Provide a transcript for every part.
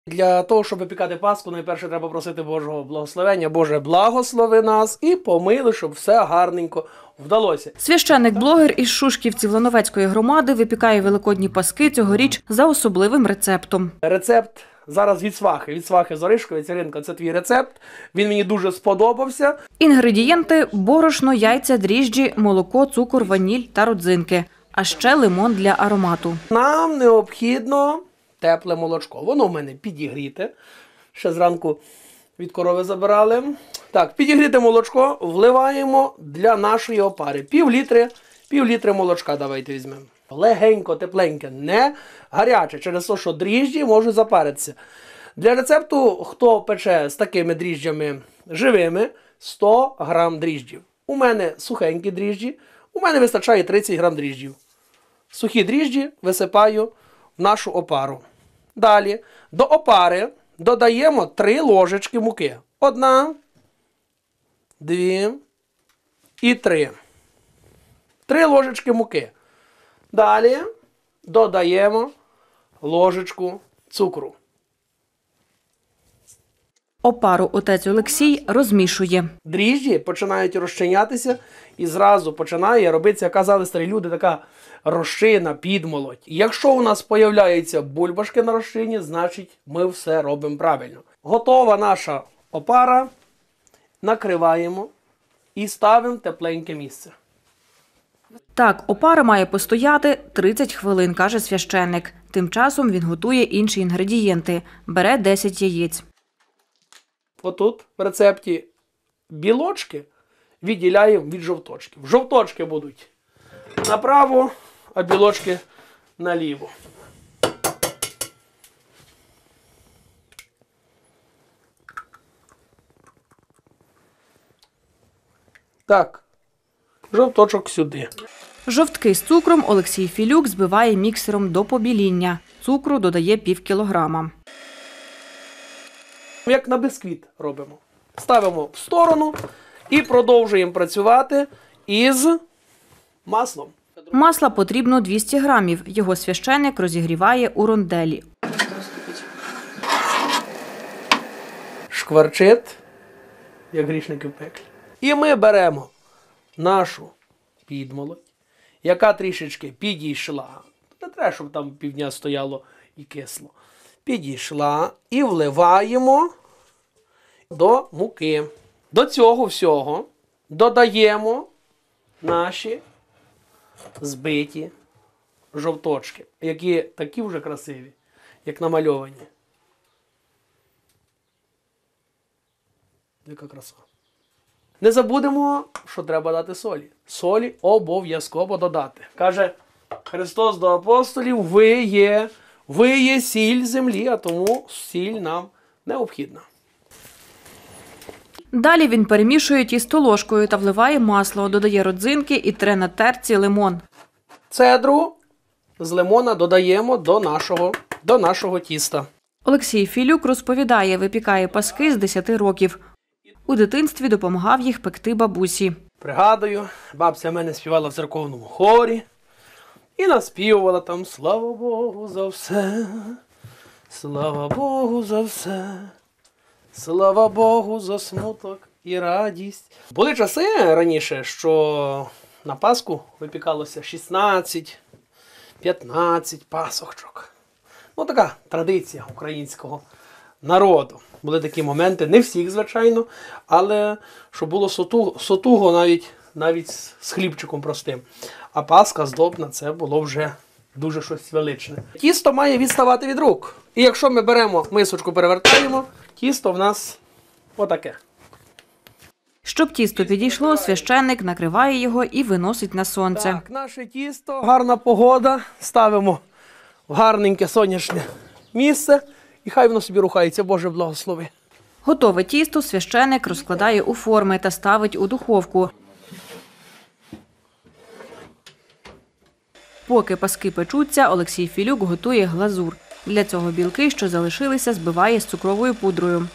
Для того, щоб випікати Пасху, найперше треба просити Божого благословення. Боже, благослови нас і помили, щоб все гарненько вдалося. Священник-блогер із Шушківців Лановецької громади випікає великодні паски цьогоріч за особливим рецептом. Рецепт зараз від свахи Зоришковець. Іринка, це твій рецепт. Він мені дуже сподобався. Інгредієнти – борошно, яйця, дріжджі, молоко, цукор, ваніль та родзинки. А ще лимон для аромату. Нам необхідно тепле молочко. Воно в мене підігріте. Ще зранку від корови забирали. Так, підігріте молочко вливаємо для нашої опари. Пів літри молочка давайте візьмемо. Легенько, тепленьке, не гаряче, через те, що дріжджі можуть запаритися. Для рецепту, хто пече з такими дріжджами живими, 100 грам дріжджів. У мене сухенькі дріжджі, у мене вистачає 30 грам дріжджів. Сухі дріжджі висипаю в нашу опару. Далі до опари додаємо 3 ложечки муки. 1, 2 і 3. 3 ложечки муки. Далі додаємо ложечку цукру. Опару отець Олексій розмішує. Дріжджі починають розчинятися і зразу починає робитися, як казали старі люди, така розчина, підмолоть. Якщо у нас з'являються бульбашки на розчині, значить ми все робимо правильно. Готова наша опара, накриваємо і ставимо в тепленьке місце. Так, опара має постояти 30 хвилин, каже священник. Тим часом він готує інші інгредієнти. Бере 10 яєць. Отут в рецепті білочки відділяємо від жовточків. Жовточки будуть направо, а білочки наліво. Так, жовточок сюди. Жовтки з цукром Олексій Філюк збиває міксером до побіління. Цукру додає пів кілограма. Як на бисквіт робимо. Ставимо в сторону і продовжуємо працювати із маслом. Масла потрібно 200 грамів. Його священник розігріває у ронделі. Шкварчить, як грішники в пеклі. І ми беремо нашу підмолоть, яка трішечки підійшла. Не треба, щоб там півдня стояло і кисло. Підійшла і вливаємо до муки. До цього всього додаємо наші збиті жовточки, які такі вже красиві, як намальовані. Яка краса. Не забудемо, що треба дати солі. Солі обов'язково додати. Каже Христос до апостолів, ви є сіль землі, а тому сіль нам необхідна. Далі він перемішує тісто ложкою та вливає масло, додає родзинки і тре на терці лимон. Цедру з лимона додаємо до нашого тіста. Олексій Філюк розповідає, випікає паски з 10 років. У дитинстві допомагав їх пекти бабусі. Пригадую, бабця в мене співала в церковному хорі і наспівувала там «Слава Богу за все, слава Богу за все, слава Богу за смуток і радість». Були часи раніше, що на Пасху випікалося 16-15 пасочок. Ну, така традиція українського народу. Були такі моменти, не всіх, звичайно, але щоб було сотуго навіть з хлібчиком простим. А Пасха здобна – це було вже дуже щось величне. Тісто має відставати від рук. І якщо ми беремо мисочку, перевертаємо, тісто в нас отаке. Щоб тісто підійшло, священник накриває його і виносить на сонце. Так, наше тісто, гарна погода, ставимо в гарненьке сонячне місце. І хай воно собі рухається, Боже благослови. Готове тісто священник розкладає у форми та ставить у духовку. Поки паски печуться, Олексій Філюк готує глазур. Для цього білки, що залишилися, збиває з цукровою пудрою.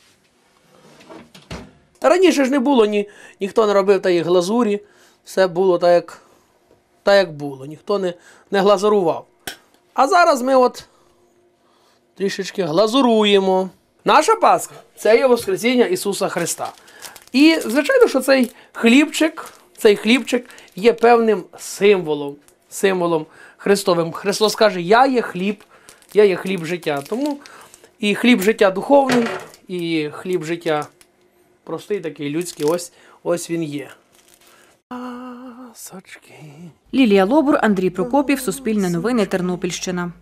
Раніше ж не було, ніхто не робив тієї глазурі. Все було так, як було. Ніхто не глазурував. А зараз ми трішечки глазуруємо. Наша Пасха – це є Воскресіння Ісуса Христа. І, звичайно, що цей хлібчик є певним символом Христовим. Христос каже, я є хліб життя. Тому і хліб життя духовний, і хліб життя простий, такий людський, ось він є. Пасочки. Лілія Лобур, Андрій Прокопів, Суспільне новини, Тернопільщина.